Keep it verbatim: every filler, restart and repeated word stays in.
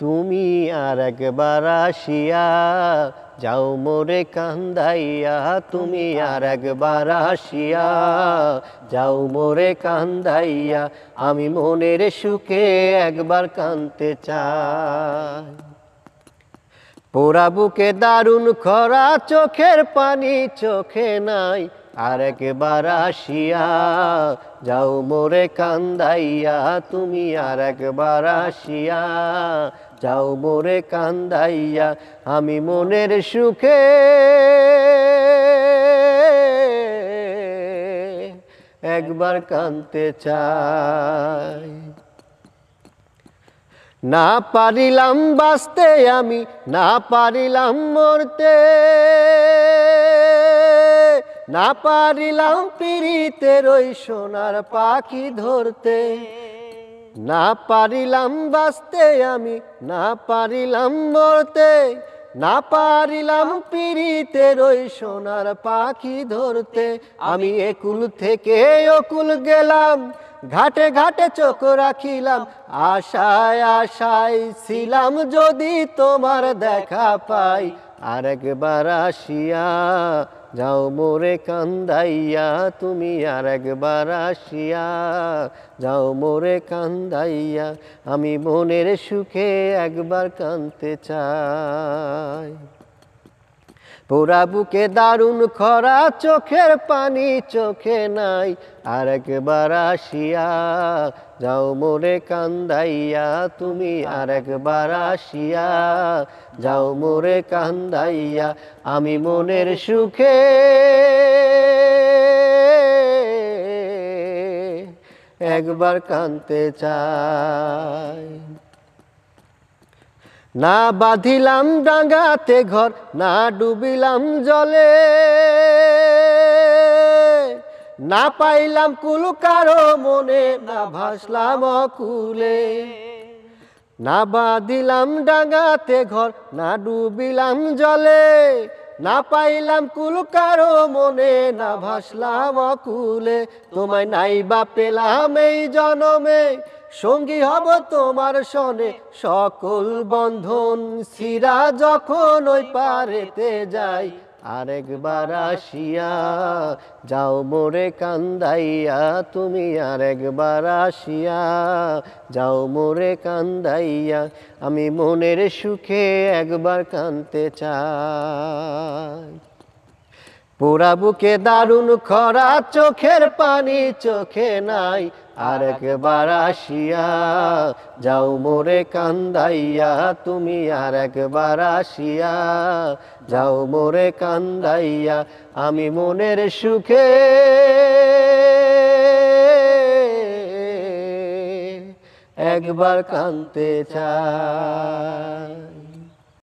তুমি আর একবার আসিয়া যাও মোরে কান্দাইয়া, তুমি আর একবার আসিয়া যাও মোরে কান্দাইয়া, আমি মনের সুখে একবার কাঁদতে চাই। পোড়া বুকে দারুণ খরা, চোখের পানি চোখে নাই, আর একবার আসিয়া যাও মোরে কান্দাইয়া, তুমি আর একবার আসিয়া যাও মোরে কান্দাইয়া, আমি মনের সুখে একবার কাঁদতে চাই। না পারিলাম বাঁচতে আমি, না পারিলাম মরতে, না পারিলাম পিরিতের ওই সোনার পাখি ধরতে। না পারিলাম বাঁচতে আমি, না পারিলাম মরতে, না পারিলাম পিরিতের ওই সোনার পাখি ধরতে। আমি একুল থেকে অকুল গেলাম, ঘাটে ঘাটে চোখ রাখিলাম, আশায় আশায় ছিলাম যদি তোমার দেখা পাই। আর একবার আসিয়া যাও মোরে কান্দাইয়া, তুমি আর একবার আসিয়া যাও মোরে কান্দাইয়া, আমি মনের সুখে একবার কাঁদতে চাই। পোড়া বুকে দারুণ খরা, চোখের পানি চোখে নাই, আর একবার আসিয়া যাও মোরে কান্দাইয়া, তুমি আর একবার আসিয়া যাও মোরে কান্দাইয়া, আমি মনের সুখে একবার কাঁদতে চাই। না বাঁধিলাম ডাঙ্গাতে ঘর, না ডুবিলাম জলে, না পাইলাম কুল কারো মনে, না ভাসলাম অকুলে। না বাঁধিলাম ডাঙ্গাতে ঘর, না ডুবিলাম জলে, না পাইলাম কুল কারো মনে, না ভাসলাম অকুলে। তোমায় নাই বা পেলাম এই জনমে, সঙ্গী হব তোমার সনে, সকল বন্ধন ছিঁড়া যখন ওই পারেতে যাই। আর একবার আসিয়া যাও মোরে কান্দাইয়া, তুমি আর একবার আসিয়া যাও মোরে কান্দাইয়া, আমি মনের সুখে একবার কাঁদতে চাই। পোড়া বুকে দারুণ খরা, চোখের পানি চোখে নাই, আর একবার আসিয়া যাও মোরে কান্দাইয়া, তুমি আর একবার আসিয়া যাও মোরে কান্দাইয়া, আমি মনের সুখে একবার কাঁদতে চাই।